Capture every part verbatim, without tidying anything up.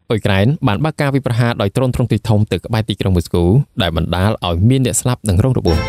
អ៊ុយក្រែនបានបើកការវិប្រហារដោយដ្រូនទ្រង់ទ្រាយធំទៅក្បែរទីក្រុងមូស្គូដែលបណ្ដាលឲ្យមានអ្នកស្លាប់និងរងរបួស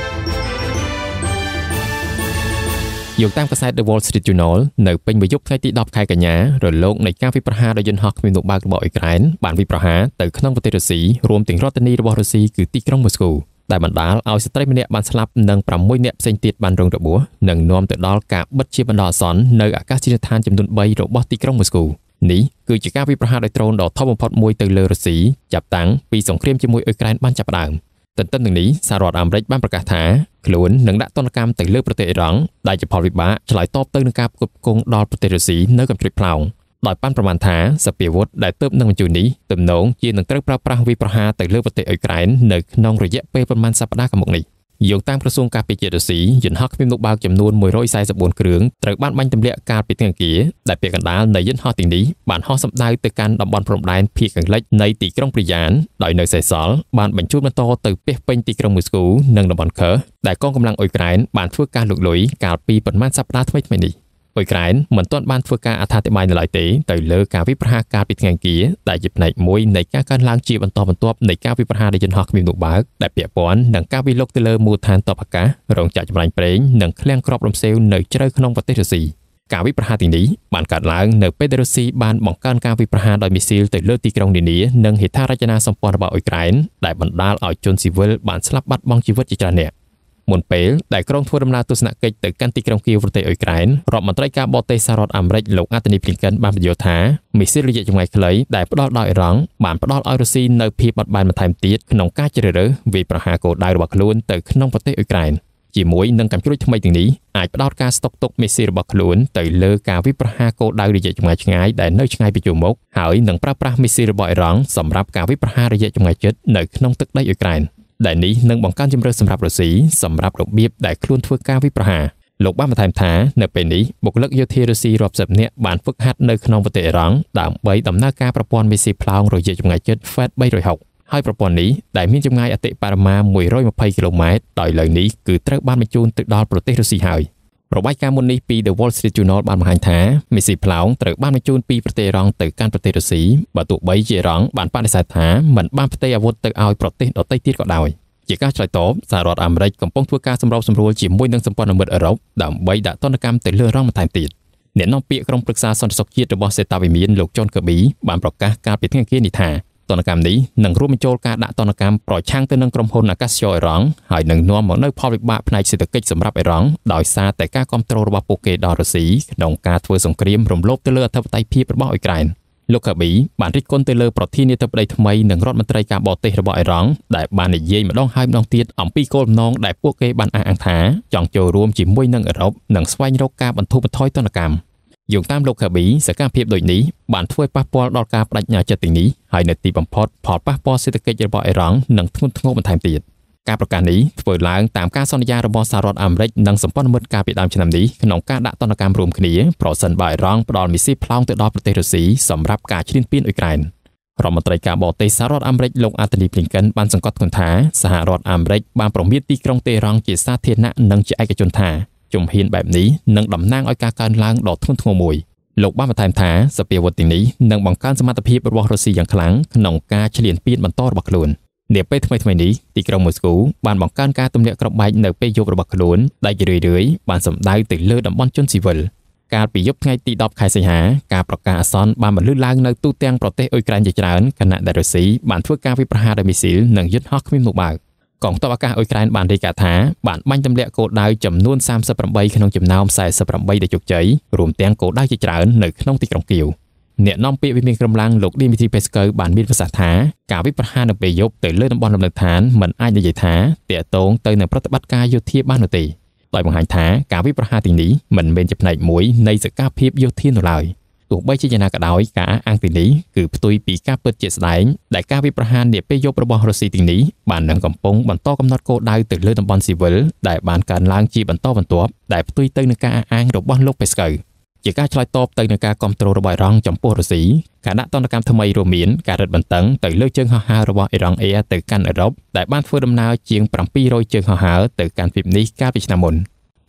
យោងតាមកាសែត The Wall Street Journal នៅពេញមួយយប់ថ្ងៃទីដប់ខែកញ្ញារលកនៃការវិប្រហារដោយយន្តហោះគ្មានលោកបើករបស់អ៊ុយក្រែនបានវិប្រហារទៅក្នុងប្រទេសរុស្ស៊ីរួមទាំងរដ្ឋធានីរបស់រុស្ស៊ីគឺទីក្រុងមូស្គូដែលបណ្ដាលឲ្យស្ត្រីម្នាក់បានស្លាប់និងប្រាំមួយនាក់ផ្សេងទៀតបានរងរបួសនិងនាំទៅដល់ការបិទជាបណ្ដោះអាសន្ននៅអាកាសយានដ្ឋានចំនួនបីរបស់ទីក្រុងមូស្គូនេះគឺជាការវិប្រហារដោយដ្រូនដ៏ធំបំផុតមួយទៅលើរុស្ស៊ីចាប់តាំងពីសង្គ្រាមជាមួយអ៊ុយក្រែនបានចាប់ផ្ដើមទន្ទឹមនឹងនេះសហរដ្ឋអាមេរិកបានប្រកាសថាខ្លួននឹងដាក់ទណ្ឌកម្មទៅលើប្រទេសអ៊ីរ៉ង់ដែលជាផលវិបាកឆ្លើយតបទៅនឹងការផ្គត់ផ្គង់ដល់ប្រទេសរុស្ស៊ីនៅកំជ្រួចផ្លោងដោយបានប្រមាណថាសពាវុធដែលទើបនឹងបញ្ជូននេះទំនងជានឹងត្រូវប្រើប្រាស់វិប្រហារទៅលើប្រទេសអ៊ុយក្រែននៅក្នុងរយៈពេលប្រមាណសប្តាហ៍ខាងមុខនេះយោងតាមក្រសួងការពារជាតិរុស្ស៊ីយន្តហោះគ្មានលោកបើកចំនួនមួយរយសែនសិបបួនគ្រឿងត្រូវបានបាញ់ទម្លាក់កាលពីថ្ងៃអង្គារដែលពាក់កណ្ដាលនៃយន្តហោះទាំងនេះបានហោះសម្ដៅទៅកាន់តំបន់ព្រំដែនភាគខាងលិចនៃទីក្រុងព្រីយ៉ានដោយនៅសេសសល់បានបញ្ជូនបន្តទៅពាសពេញទីក្រុងមូស្គូនិងតំបន់ខឺដែលកងកម្លាំងអ៊ុយក្រែនបានធ្វើការលុកលុយកាលពីប្រមាណសប្តាហ៍ថ្មីៗនេះអ៊ុយក្រែនមិនទាន់បានធ្វើការអត្ថាធិប្បាយនៅឡើយទេទៅលើការវិប្រហារកាលពីថ្ងៃអង្គារដែលជាផ្នែកមួយនៃការកើនឡើងជាបន្តបន្ទាប់នៃការវិប្រហារដោយយន្តហោះគ្មានលោកបើកដែលពាក់ព័ន្ធនឹងការវិលុកទៅលើមូលដ្ឋានទ័ពអាកាសរោងចក្រចម្រាញ់ប្រេងនិងឃ្លាំងគ្រាប់រំសេវនៅជ្រៅក្នុងប្រទេសរុស្ស៊ីការវិប្រហារទាំងនេះបានកើតឡើងនៅពេលដែលរុស្ស៊ីបានបង្កើនការវិប្រហារដោយមីស៊ីលទៅលើទីក្រុងនានានិងហេដ្ឋារចនាសម្ព័ន្ធរបស់អ៊ុយក្រែនដែលបណ្ដាលឲ្យជនស៊ីវិលបានស្លាប់បាត់បង់ជីវិតជាច្រើននាក់មុនពេលដែលក្រុងធ្វើដំណើរទស្សនកិច្ចទៅកាន់ទីក្រុងគៀវប្រទេសអ៊ុយក្រែនរដ្ឋមន្ត្រីការបរទេសសហរដ្ឋអាមេរិកលោកអាតនី Blinken បានបញ្យល់ថាមីស៊ីលរយៈចម្ងាយខ្លីដែលផ្ដល់ដោយអ៊ីរ៉ង់បានផ្ដល់ឲ្យរុស្ស៊ីនៅភាពបត់បែនបន្ថែមទៀតក្នុងការជ្រើសរើសវាយប្រហារគោលដៅរបស់ខ្លួនទៅក្នុងប្រទេសអ៊ុយក្រែនជាមួយនឹងកាំជ្រួចថ្មីទាំងនេះអាចផ្ដោតការស្តុកទុកមីស៊ីលរបស់ខ្លួនទៅលើការវាយប្រហារគោលដៅរយៈចម្ងាយឆ្ងាយដែលនៅឆ្ងាយពីជួរមុខហើយនឹងប្រើប្រាស់មីស៊ីលរបស់អ៊ីរ៉ង់សម្រាប់ការវាយប្រហាររយៈចម្ងាយជិតនៅក្នុងទឹកដីអ៊ុយក្រែនដែលនេះនឹងបង្កើនជម្រើសសម្រាប់រុស្ស៊ីសម្រាប់របៀបដែលខ្លួនធ្វើការវិប្រហារលោកបានបន្ថែមថានៅពេលនេះបុគ្គលិកយោធារុស្ស៊ីរាប់សិបនាក់បានហ្វឹកហាត់នៅក្នុងប្រទេសអ៊ីរ៉ង់ដើម្បីដំណើរការប្រព័ន្ធមីស៊ីលផ្លោងរយៈចម្ងាយជិត Fed បីរយហុកហើយប្រព័ន្ធនេះដែលមានចម្ងាយអតិបរមាមួយរយម្ភៃគីឡូម៉ែត្រដោយឥឡូវនេះគឺត្រូវបានបញ្ជូនទៅដល់ប្រទេសរុស្ស៊ីហើយរបាយការណ៍មុននេះពី The Wall Street Journal បានបង្ហាញថាមីស៊ីលផ្លោងត្រូវបានបញ្ជូនពីប្រទេសអ៊ីរ៉ង់ទៅកាន់ប្រទេសរុស្ស៊ីបើទោះបីជាអ៊ីរ៉ង់បានបដិសេធថាមិនបានផ្ទេរអាវុធទៅឲ្យប្រទេសដទៃទៀតក៏ដោយជាការឆ្លើយតបសហរដ្ឋអាមេរិកកំពុងធ្វើការសម្របសម្រួលជាមួយនឹងសម្ព័ន្ធមិត្តអឺរ៉ុបដើម្បីដាក់ទណ្ឌកម្មទៅលើអ៊ីរ៉ង់បន្ថែមទៀតអ្នកនាំពាក្យក្រុមប្រឹក្សាសន្តិសុខជាតិរបស់សេតាវិមានលោក John Kirby បានប្រកាសកាលពីថ្ងៃអង្គារនេះថាទណ្ឌកម្មនេះនឹងរួមបញ្ចូលការដាក់ទណ្ឌកម្មប្រឆាំងទៅនឹងក្រុមហ៊ុនអាកាសចរអ៊ីរ៉ង់ហើយនឹងនាំមកនូវផលវិបាកផ្នែកសេដ្ឋកិច្ចសម្រាប់អ៊ីរ៉ង់ដោយសារតែការគ្រប់គ្រងរបស់ពួកគេដល់រុស្ស៊ីក្នុងការធ្វើសង្គ្រាមរំលោភទៅលើអធិបតេយ្យភាពរបស់អ៊ុយក្រែនលោក Kirby បានរិះគន់ទៅលើប្រធានាធិបតីថ្មីនិងរដ្ឋមន្ត្រីការបរទេសរបស់អ៊ីរ៉ង់ដែលបាននិយាយម្ដងហើយម្ដងទៀតអំពីគោលបំណងដែលពួកគេបានអះអាងថាចង់ចូលរួមជាមួយនឹងអឺរ៉ុបនិងស្វែងរកការបន្ធូរបន្ថយទណ្ឌកម្មយោងតាមលោក Kirby សកម្មភាពដូចនេះបានធ្វើឲ្យប៉ះពាល់ដល់ការបដិញ្ញាចិត្តទាំងនេះហើយនៅទីបំផុតផលប៉ះពាល់សេដ្ឋកិច្ចរបស់អ៊ីរ៉ង់នឹងធ្ងន់ធ្ងរបន្ថែមទៀតការប្រកាសនេះធ្វើឡើងតាមការសន្យារបស់សហរដ្ឋអាមេរិកនិងសម្ព័ន្ធមិត្តកាលពីដើមឆ្នាំនេះក្នុងការដាក់ទណ្ឌកម្មរួមគ្នាប្រសិនបើអ៊ីរ៉ង់ផ្ដល់មីស៊ីលផ្លោងទៅដល់ប្រទេសរុស្ស៊ីសម្រាប់ការឈ្លានពានអ៊ុយក្រែនរដ្ឋមន្ត្រីការបរទេសសហរដ្ឋអាមេរិកលោក Antony Blinken បានសង្កត់ធ្ងន់ថាសហរដ្ឋអាមេរិកបានប្រមានទីក្រុងតេហ៍រ៉ង់ជាសាធារណៈនិងជាឯកជនថាជំហានបែបនេះនឹងតំណាងឲ្យការកើនឡើងដ៏ធ្ងន់ធ្ងរមួយលោកបានបន្ថែមថាសពាវុធទាំងនេះនឹងបង្កើនសមត្ថភាពរបស់រុស្ស៊ីយ៉ាងខ្លាំងក្នុងការឈ្លានពានបន្តរបស់ខ្លួននាពេលថ្មីៗនេះទីក្រុងមូស្គូបានបង្កើនការទម្លាក់គ្រាប់បែកនៅពេលយប់របស់ខ្លួនដែលជារឿយៗបានសម្ដៅទៅលើតំបន់ជនស៊ីវិលកាលពីយប់ថ្ងៃទីដប់ខែសីហាការប្រកាសអាសន្នបានបន្លឺឡើងនៅទូទាំងប្រទេសអ៊ុយក្រែនជាច្រើនខណៈដែលរុស្ស៊ីបានធ្វើការវាយប្រហារដោយមីស៊ីលនិងយន្តហោះគ្មានលោកបើកកងទ័ពអាកាសអ៊ុយក្រែនបានរាយការណ៍ថាបានបាញ់ទម្លាក់គោលដៅចំនួនសាមសិបប្រាំបីក្នុងចំណោមសែសិបប្រាំបីដែលជោគជ័យរួមទាំងគោលដៅជាច្រើននៅក្នុងទីក្រុងគៀវអ្នកនាំពាក្យវិមានក្រមឡាំងលោក Dmitry Peskov បានមានប្រសាសន៍ថាការវិប្រហារនៅពេលយប់ទៅលើតំបន់លំនៅឋានមិនអាចនិយាយថាតាក់ទងទៅនឹងប្រតិបត្តិការយោធាបាននោះទេដោយបង្ហាញថាការវិប្រហារទាំងនេះមិនមែនជាផ្នែកមួយនៃសកម្មភាពយោធានោះឡើយទោះបីជាយ៉ាងណាក៏ដោយការអះអាងទាំងនេះគឺផ្ទុយពីការពិតជាក់ស្ដែងដែលការវិប្រហារនាពេលយប់របស់រុស្ស៊ីទាំងនេះបាននឹងកំពុងបន្តកំណត់គោលដៅទៅលើតំបន់ស៊ីវិលដែលបានកើនឡើងជាបន្តបន្ទាប់ដែលផ្ទុយទៅនឹងការអះអាងរបស់លោក Peskovជាការឆ្លើយតបទៅនឹងការគ្រប់គ្រងរបស់អ៊ីរ៉ង់ចំពោះរុស្ស៊ីការដាក់ទណ្ឌកម្មថ្មីរួមមានការរឹតបន្តឹងទៅលើជើងហោះហើររបស់ Iran Air ទៅកាន់អឺរ៉ុបដែលបានធ្វើដំណើរជាង bảy trămជើងហោះហើរទៅកាន់ទ្វីបនេះកាលពីឆ្នាំមុន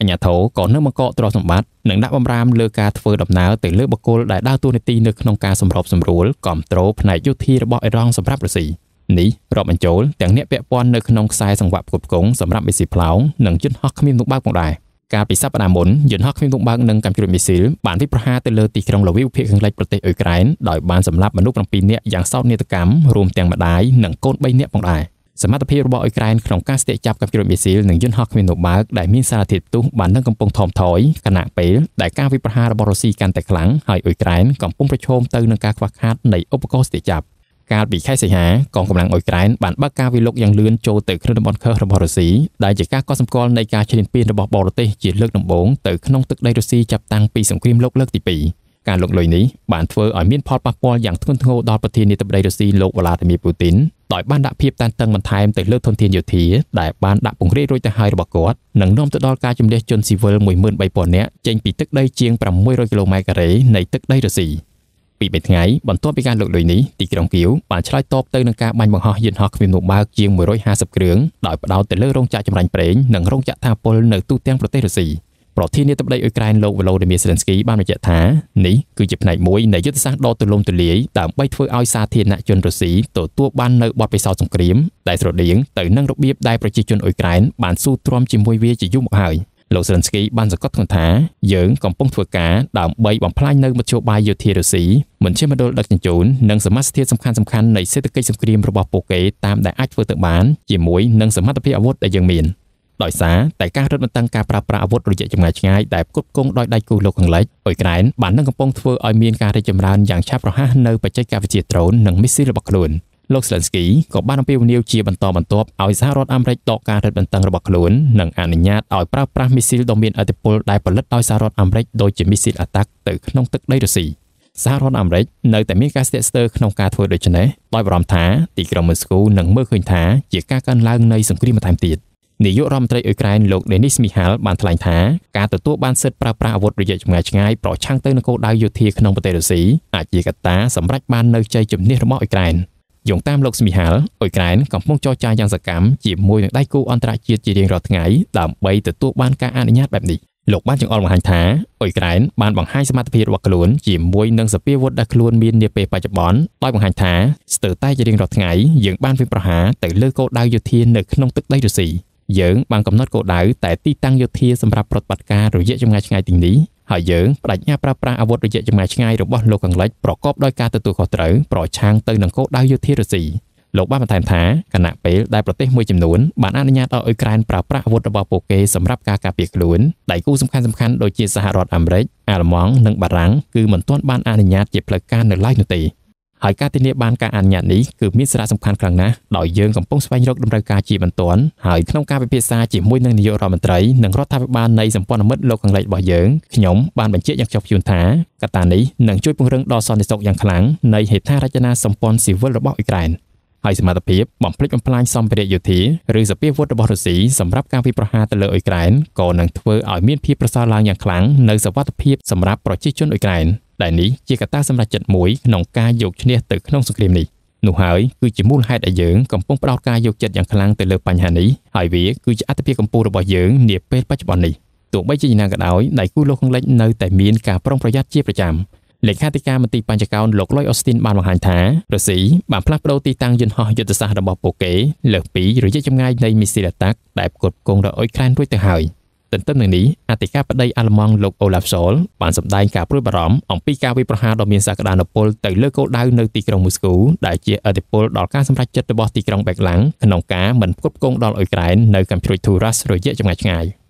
អាញាធរក៏នៅបង្កកទ្រព្យសម្បត្តិនិងដាក់បំរាមលើការធ្វើដំណើរទៅលើបុគ្គលដែលដើរតួនាទីនៅក្នុងការសម្របសម្រួលគ្រប់គ្រងផ្នែកយោធារបស់អ៊ីរ៉ង់សម្រាប់រុស្ស៊ីនេះរាប់បញ្ចូលទាំងអ្នកពាក់ព័ន្ធនៅក្នុងខ្សែសង្វាក់ផ្គត់ផ្គង់សម្រាប់មីស៊ីលផ្លោងនិងយន្តហោះគ្មានទម្បើកផងដែរកាលពីសប្តាហ៍មុនយន្តហោះគ្មានទម្បើកនិងកាំជ្រួចមីស៊ីលបានវាយប្រហារទៅលើទីក្រុងឡាវីវភាគខាងលិចប្រទេសអ៊ុយក្រែនដោយបានសម្លាប់មនុស្ស7នាក់យ៉ាងសោកនាដកម្មរួមទាំងម្ដាយនិងកូន3នាក់ផងដែរសមត្ថភាពរបស់អ៊ុយក្រែនក្នុងការស្ទាក់ចាប់កាំជ្រួចមីស៊ីលនិងយន្តហោះគ្មានទម្បើកដែលមានសារធាតុផ្ទុះបាននឹងកំពុងថមថយខណៈពេលដែលការវាយប្រហាររបស់រុស្ស៊ីកាន់តែខ្លាំងហើយអ៊ុយក្រែនកំពុងប្រឈមទៅនឹងការខ្វះខាតនៃឧបករណ៍ស្ទាក់ចាប់កាលពីខែសីហាកងកម្លាំងអ៊ុយក្រែនបានបើកការវាយលុកយ៉ាងលឿនចូលទៅក្នុងតំបន់ខើរបស់រុស្ស៊ីដែលជាការកត់សម្គាល់នៃការឈ្លានពានរបស់បរទេសជាលើកដំបូងទៅក្នុងទឹកដីរុស្ស៊ីចាប់តាំងពីសង្គ្រាមលោកលើកទីពីរការលុកលុយនេះបានធ្វើឲ្យមានផលប៉ះពាល់យ៉ាងធ្ងន់ធ្ងរដល់ប្រធានាធិបតីរុស្ស៊ីលោកវ្លាឌីមៀពូទីនដោយបានដាក់ភាពតានតឹងបន្ថែមទៅលើធនធានយោធាដែលបានដាក់ពង្រាយរួចទៅហើយរបស់គាត់និងនាំទៅដល់ការជំនះជនស៊ីវិលមួយម៉ឺនបីពាន់នាក់ចេញពីទឹកដីជាងប្រាំមួយរយគីឡូម៉ែត្រការ៉េនៃទឹកដីរុស្ស៊ីពីបីថ្ងៃបន្ទាប់ពីការលុកលុយនេះទីក្រុងគៀវបានឆ្លើយតបទៅនឹងការបាញ់បង្ហោះយន្តហោះគ្មានទម្បើកជាងមួយរយហាសិបគ្រឿងដោយផ្ដោតទៅលើរោងចក្រចម្រាញ់ប្រេងនិងរោងចក្រថាពលនៅទូទាំងប្រទេសរុស្ស៊ីប្រធានាធិបតីអ៊ុយក្រែនលោកវ៉ូឡូឌីមៀ សេឡិនស្គីបានបញ្ជាក់ថានេះគឺជាផ្នែកមួយនៃយុទ្ធសាស្ត្រដ៏ទូលំទូលាយដើម្បីធ្វើឲ្យសាធារណជនរុស្ស៊ីទទួលបាននូវបទពិសោធន៍សង្គ្រាមដែលស្រដៀងទៅនឹងរបៀបដែលប្រជាជនអ៊ុយក្រែនបានស៊ូទ្រាំជាមួយវាជាយូរមកហើយលោកសេឡិនស្គីបានសង្កត់ធ្ងន់ថាយើងកំពុងធ្វើការដើម្បីបំផ្លាញនៅមធ្យោបាយយោធារុស្ស៊ីមិនជាមណ្ឌលដឹកជញ្ជូននិងសមាសធាតុសំខាន់សំខាន់នៃសេដ្ឋកិច្ចសង្គ្រាមរបស់ពួកគេតាមដែលអាចធ្វើទៅបានជាមួយនឹងសមត្ថភាពអាវុធដែលយើងមានដោយសារតែការរឹតបន្តឹងការប្រើប្រាស់អាវុធរយៈចម្ងាយឆ្ងាយដែលផ្គត់ផ្គង់ដោយដៃគូលោកខាងលិចអ៊ុយក្រែនបាននឹងកំពុងធ្វើឲ្យមានការរីកចម្រើនយ៉ាងឆាប់រហ័សនៅបច្ចេកវិទ្យាដ្រូននិងមីស៊ីលរបស់ខ្លួនលោកស្លិនស្គីក៏បានអំពាវនាវជាបន្តបន្ទាប់ឲ្យសហរដ្ឋអាមេរិកដកការរឹតបន្តឹងរបស់ខ្លួននិងអនុញ្ញាតឲ្យប្រើប្រាស់មីស៊ីលដ៏មានឥទ្ធិពលដែលផលិតដោយសហរដ្ឋអាមេរិកដូចជាមីស៊ីលអាតាក់ទៅក្នុងទឹកដីរុស្ស៊ីសហរដ្ឋអាមេរិកនៅតែមានការស្ទាក់ស្ទើរក្នុងការធ្វើដូច្នេះដោយបារម្ភថាទីក្រុងមូស្គូនឹងមើលឃើញថាជាការកើនឡើងនៃសង្គ្រាមបន្ថែមទៀតនាយករដ្ឋមន្ត្រីអ៊ុយក្រែនលោកដេនីសមីហាល់បានថ្លែងថាការទទួលបានសិទ្ធិប្រើប្រាស់អាវុធរយៈចម្ងាយឆ្ងាយប្រឆាំងទៅនឹងគោលដៅយោធាក្នុងប្រទេសរុស្ស៊ីអាចជាកត្តាសម្រាប់បាននូវជ័យជំនះរបស់អ៊ុយក្រែនយោងតាមលោកស្មីហាល់អ៊ុយក្រែនកំពុងចរចាយ៉ាងសកម្មជាមួយនឹងដៃគូអន្តរជាតិជារៀងរាល់ថ្ងៃដើម្បីទទួលបានការអនុញ្ញាតបែបនេះលោកបានចង្អុលបង្ហាញថាអ៊ុយក្រែនបានបង្ហាញសមត្ថភាពរបស់ខ្លួនជាមួយនឹងសភាវុធដែលខ្លួនមាននាពេលបច្ចុប្បន្នដោយបង្ហាញថាស្ទើរតែជារៀងរាល់ថ្ងៃយើងបានវាយប្រហារទៅលើគោលដៅយោធានៅក្នុងទឹកដីរុស្ស៊ីយើងបានកំណត់គោលដៅតែទីតាំងយោធាសម្រាប់ប្រតិបត្តិការរយៈចម្ងាយឆ្ងាយទាំងនេះហើយយើងបដិញ្ញាប្រើប្រាស់អាវុធរយៈចម្ងាយឆ្ងាយរបស់លោកខាងលិចប្រកបដោយការទទួលខុសត្រូវប្រឆាំងទៅនឹងគោលដៅយោធារុស្ស៊ីលោកបានបន្ថែមថាគណៈពេលដែលប្រទេសមួយចំនួនបានអនុញ្ញាតឲ្យអ៊ុយក្រែនប្រើប្រាស់អាវុធរបស់ពួកគេសម្រាប់ការការពារខ្លួនដៃគូសំខាន់ៗដូចជាសហរដ្ឋអាមេរិកអាល្លឺម៉ង់និងបារាំងគឺមិនទាន់បានអនុញ្ញាតជាផ្លូវការនៅឡើយនោះទេហើយការធានាបានការអនុញ្ញាតនេះគឺមានសារៈសំខាន់ខ្លាំងណាស់ដោយយើងកំពុងស្វែងរកតម្រូវការជាបន្ទាន់ហើយក្នុងការពិភាក្សាជាមួយនឹងនាយករដ្ឋមន្ត្រីនិងរដ្ឋាភិបាលនៃសម្ព័ន្ធមិត្តលោកខាងលិចរបស់យើងខ្ញុំបានបញ្ជាក់យ៉ាងខ្ជាប់ខ្ជួនថាកត្តានេះនឹងជួយពង្រឹងដល់សន្តិសុខយ៉ាងខ្លាំងនៃហេដ្ឋារចនាសម្ព័ន្ធស៊ីវិលរបស់អ៊ុយក្រែនហើយសមត្ថភាពបំផ្លិចបំផ្លាញសម្ភារៈយោធាឬសភាវុធរបស់រុស្ស៊ីសម្រាប់ការវាយប្រហារទៅលើអ៊ុយក្រែនក៏នឹងធ្វើឲ្យមានភាពប្រសើរឡើងយ៉ាងខ្លាំងនៅសុវត្ថិភាពសម្រាប់ប្រជាជនអ៊ុយក្រែនដែលនេះជាកត្តាសម្រេចចិត្តមួយក្នុងការយកឈ្នះទៅក្នុងសង្គ្រាមនេះនោះហើយគឺជាមូលហេតុដែលយើងកំពុងផ្ដោតការយកចិត្តយ៉ាងខ្លាំងទៅលើបញ្ហានេះហើយវាគឺជាអត្ថប្រយោជន៍កម្ពុជារបស់យើងនាពេលបច្ចុប្បន្ននេះទោះបីជាយ៉ាងណាក៏ដោយដៃគូលោកខាងលិចនៅតែមានការប្រុងប្រយ័ត្នជាប្រចាំលេខាធិការមន្ទីរបញ្ចកោណលោកលុយអូស្ទីនបានបង្ហាញថារុស្ស៊ីបានផ្លាស់ប្ដូរទីតាំងយន្តហោះយុទ្ធសាស្ត្ររបស់ពួកគេលើសពីរយៈចម្ងាយនៃមីស៊ីលអាតាក់ដែលផ្គត់ផ្គង់ដល់អ៊ុយក្រែនរួចទៅហើយទន្ទឹមនឹងនេះអធិការបតីអាល្លឺម៉ង់លោកអូឡាហ្វ សូលបានសម្ដែងការព្រួយបារម្ភអំពីការវាយប្រហារដ៏មានសក្តានុពលទៅលើគោលដៅនៅទីក្រុងមូស្គូដែលជាឥទ្ធិពលដល់ការសម្រេចចិត្តរបស់ទីក្រុងបេកឡាំងក្នុងការមិនផ្គត់ផ្គង់ដល់អ៊ុយក្រែននៅកាំជ្រួចធូរ៉ាស់រយៈចម្ងាយឆ្ងាយ